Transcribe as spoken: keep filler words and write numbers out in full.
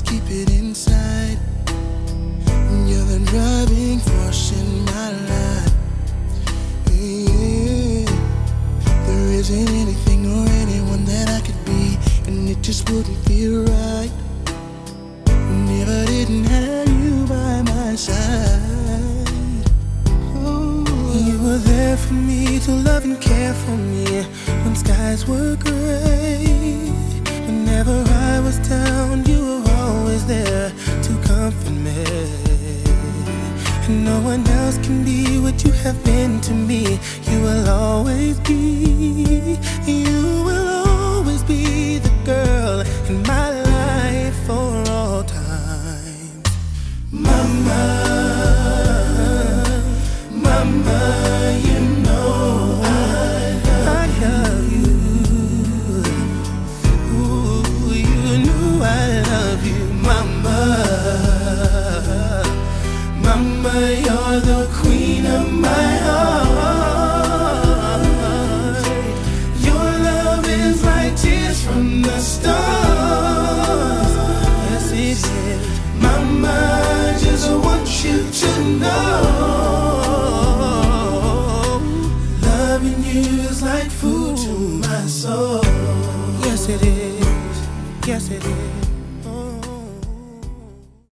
keep it inside. You're the driving force in my life. Yeah. There isn't anything or anyone that I could be, and it just wouldn't feel right if I didn't have you by my side. Oh. You were there for me to love and care for me when skies were gray. Whenever I was down, you were always there to comfort me. And no one else can be what you have been to me. You will always be, you will always be the girl in my life for all time. Mama, mama, you know I love you. Ooh, you know I love you, mama. Mama, you're the queen of my heart. Your love is like tears from the stars. Yes, it is. Mama, I just want you to know, loving you is like food to my soul. Yes, it is. Yes, it is.